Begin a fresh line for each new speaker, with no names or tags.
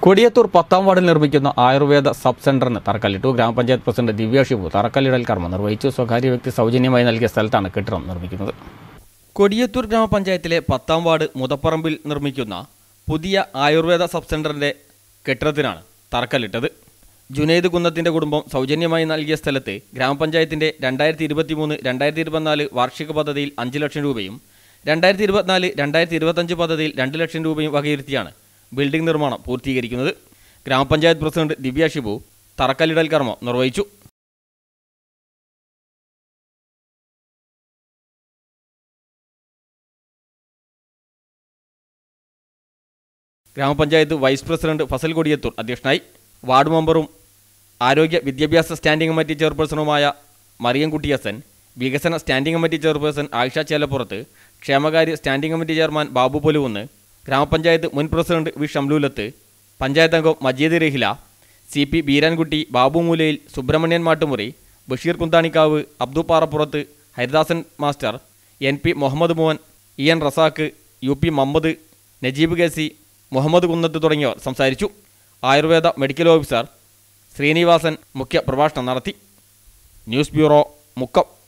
കൊടിയത്തൂർ 10ാം വാർഡിൽ നിർമ്മിക്കുന്ന ആയുർവേദ സബ് സെന്ററിന് തറക്കല്ലിട്ടു. ഗ്രാമപഞ്ചായത്ത് പ്രസിഡന്റ് ദിവ്യ ഷിബു തറക്കല്ലിടൽ കർമ്മം നിർവഹിച്ചു. സ്വകാര്യ വ്യക്തി സൗജന്യമായി നൽകിയ സ്ഥലത്താണ് കെട്ടിടം നിർമ്മിക്കുന്നത്. കൊടിയത്തൂർ ഗ്രാമപഞ്ചായത്തിലെ 10ാം വാർഡ് മുതപ്പറമ്പിൽ നിർമ്മിക്കുന്ന പുതിയ ആയുർവേദ സബ് സെന്ററിന്റെ കെട്ടിടത്തിനാണ് തറക്കല്ലിട്ടത്. ജുനൈദ് കുന്നത്തിന്റെ കുടുംബം സൗജന്യമായി നൽകിയ സ്ഥലത്ത് ഗ്രാമപഞ്ചായത്തിന്റെ 2023-2024 വാർഷിക പദ്ധതിയിൽ 5 ലക്ഷം രൂപയും 2024-2025 പദ്ധതിയിൽ 2 ലക്ഷം രൂപയും വകയിരുത്തിയാണ് ബിൽഡിംഗ് നിർമ്മാണം പൂർത്തീകരിക്കുന്നത്. ഗ്രാമപഞ്ചായത്ത് പ്രസിഡന്റ് ദിവ്യ ഷിബു തറക്കല്ലിടൽ കർമ്മം നിർവഹിച്ചു. ഗ്രാമപഞ്ചായത്ത് വൈസ് പ്രസിഡന്റ് ഫസൽ കൊടിയത്തൂർ അധ്യക്ഷനായി. വാർഡ് മെമ്പറും ആരോഗ്യ വിദ്യാഭ്യാസ സ്റ്റാൻഡിംഗ് കമ്മിറ്റി ചെയർപേഴ്സണുമായ മറിയംകുട്ടി ഹസൻ, വികസന standing committee chairperson Ayisha Chelappurath, ക്ഷേമകാര്യ standing committee chairman Babu Poluvunnu, ഗ്രാമപഞ്ചായത്ത് മുൻ പ്രസിഡന്റ് വി ഷംലൂലത്ത്, പഞ്ചായത്ത് അംഗം മജീദ് രഹില, CP ബീരാൻകുട്ടി, ബാബു മൂലയിൽ, Subramanian Mattumuri, Basheer Kunthanikkavu, Abdu Parappurath, Haridasan master, NP Muhammad Mohan, EN Razak, UP Mammad, Najeeb KC, Muhammad Kunnath തുടങ്ങിയവർ സംസാരിച്ചു. ആയുർവേദ മെഡിക്കൽ ഓഫീസർ ശ്രീനിവാസൻ മുഖ്യ പ്രഭാഷണം നടത്തി. News bureau, Mukkam.